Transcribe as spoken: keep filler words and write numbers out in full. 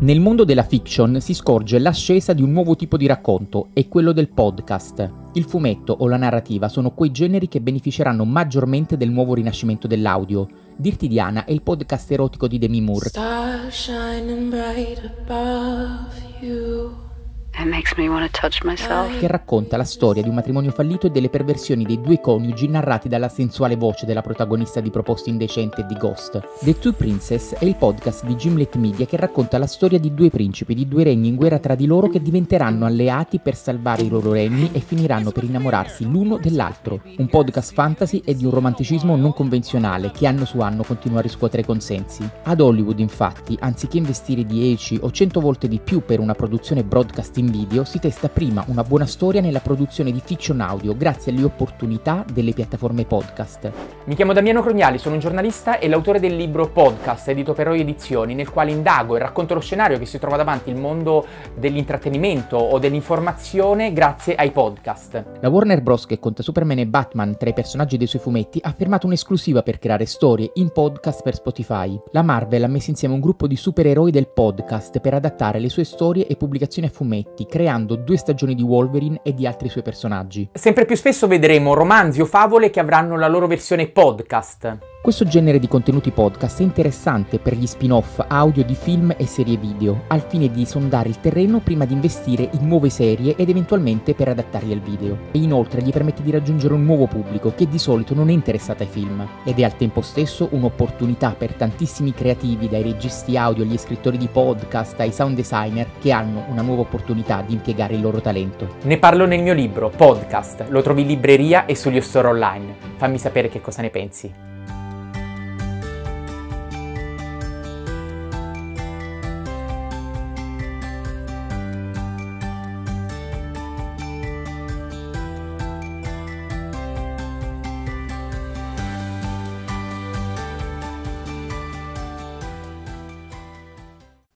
Nel mondo della fiction si scorge l'ascesa di un nuovo tipo di racconto, è quello del podcast. Il fumetto o la narrativa sono quei generi che beneficeranno maggiormente del nuovo rinascimento dell'audio. Dirti Diana è il podcast erotico di Demi Moore, Stars shining bright above you. It makes me want to touch myself. che racconta la storia di un matrimonio fallito e delle perversioni dei due coniugi narrati dalla sensuale voce della protagonista di Proposte Indecenti e di Ghost. The Two Princess è il podcast di Gimlet Media che racconta la storia di due principi di due regni in guerra tra di loro che diventeranno alleati per salvare i loro regni e finiranno per innamorarsi l'uno dell'altro. Un podcast fantasy e di un romanticismo non convenzionale che anno su anno continua a riscuotere consensi. Ad Hollywood, infatti, anziché investire dieci o cento volte di più per una produzione broadcast in video, si testa prima una buona storia nella produzione di fiction audio grazie alle opportunità delle piattaforme podcast. Mi chiamo Damiano Crognali, sono un giornalista e l'autore del libro Podcast, edito per Oi Edizioni, nel quale indago e racconto lo scenario che si trova davanti il mondo dell'intrattenimento o dell'informazione grazie ai podcast. La Warner Bros., che conta Superman e Batman tra i personaggi dei suoi fumetti, ha firmato un'esclusiva per creare storie in podcast per Spotify. La Marvel ha messo insieme un gruppo di supereroi del podcast per adattare le sue storie e pubblicazioni a fumetti, creando due stagioni di Wolverine e di altri suoi personaggi. Sempre più spesso vedremo romanzi o favole che avranno la loro versione podcast. Questo genere di contenuti podcast è interessante per gli spin-off audio di film e serie video, al fine di sondare il terreno prima di investire in nuove serie ed eventualmente per adattarli al video. E inoltre gli permette di raggiungere un nuovo pubblico che di solito non è interessato ai film, ed è al tempo stesso un'opportunità per tantissimi creativi, dai registi audio agli scrittori di podcast ai sound designer, che hanno una nuova opportunità di impiegare il loro talento. Ne parlo nel mio libro Podcast, lo trovi in libreria e sugli store online. Fammi sapere che cosa ne pensi.